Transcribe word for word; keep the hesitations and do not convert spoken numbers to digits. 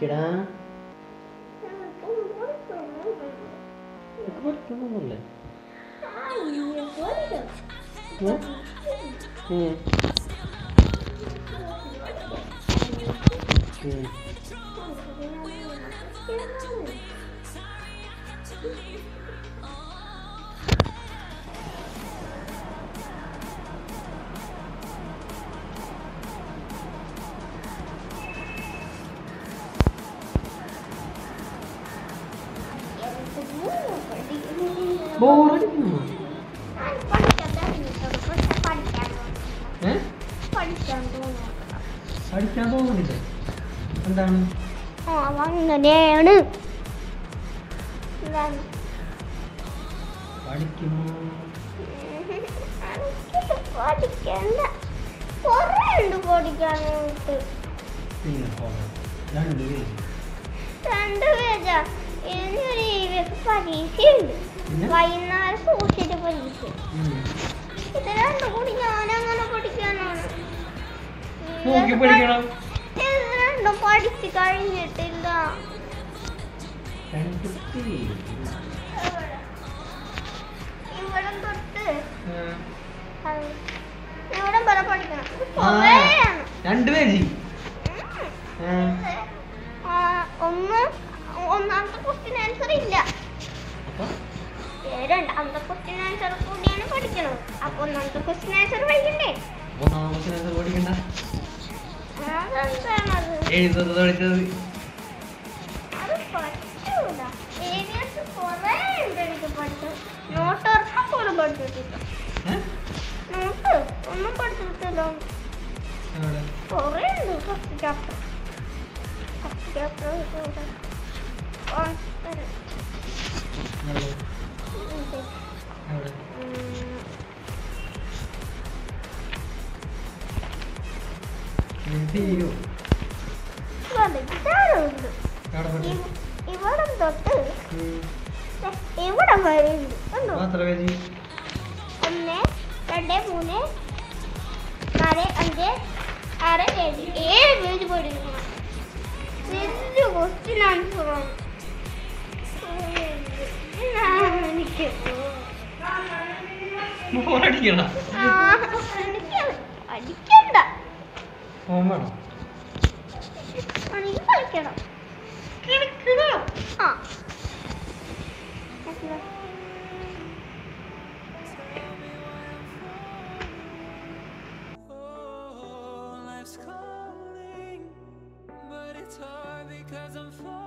പഠിക്കടാ. പഠിക്കണമെന്നല്ലേ? ബോറടിക്കുന്നു. പഠിക്കാൻ തോന്നുന്നില്ല. എന്താണ് അങ്ങനെയാണ് പഠിക്കുന്നു? പഠിക്കണ്ട, കൊറേ ഉണ്ട് പഠിക്കാനായിട്ട്. രണ്ട് പേര് രണ്ട് പേജാ. ഇനിയൊരു പരീക്ഷയുണ്ട്, വൈകുന്നേരം സോഷ്യൽ പരീക്ഷ. ഇത് രണ്ടും കൂടി ഞാനങ്ങനെ പഠിക്കാനാണ്. ഇത് രണ്ടും പഠിച്ചു കഴിഞ്ഞിട്ടില്ല. ഇവിടം തൊട്ട് ഇവിടം വരെ പഠിക്കണം. രണ്ട് പേജ്. ഒന്ന് ഒന്നാമത്തെ ക്വസ്റ്റ്യൻ ആൻസർ ഇല്ല, രണ്ടാമത്തെ ക്വസ്റ്റ്യൻ ആൻസർ കൂടിയാണ് പഠിക്കുന്നത്. അപ്പൊ ഒന്നാമത്തെ ക്വസ്റ്റ്യൻ ആൻസർ പഠിക്കണ്ടേ? പഠിക്കണ്ട. അതെന്താണത്? എഴുതുന്നത് പഠിച്ചത് അത് പറ്റൂല. ഏരിയസ് കൊറേ ഉണ്ട് എനിക്ക് പഠിച്ചത്. നോട്ട് ഓർക്കാൻ പോലും പഠിച്ചിട്ടില്ല. നോട്ട് ഒന്നും പഠിച്ചിട്ടില്ല. കൊറേ ഉണ്ട്. ഫസ്റ്റ് ചാപ്റ്റർ ഫസ്റ്റ് ചാപ്റ്റർ ഇവിടം തൊട്ട് ഇവിടം വരെ ഉണ്ട്. ഒന്ന് രണ്ട് മൂന്ന് നാല് അഞ്ച് ആറ് ഏഴ് ഏഴ് പേജ് പഠിക്കണം. വലിയ ക്വസ്റ്റ്യൻ ആൻസറാണ്. എനിക്ക് പഠിക്കണ്ട, എനിക്ക് കളിക്കണം. ആ Life's calling, but it's hard because I'm falling.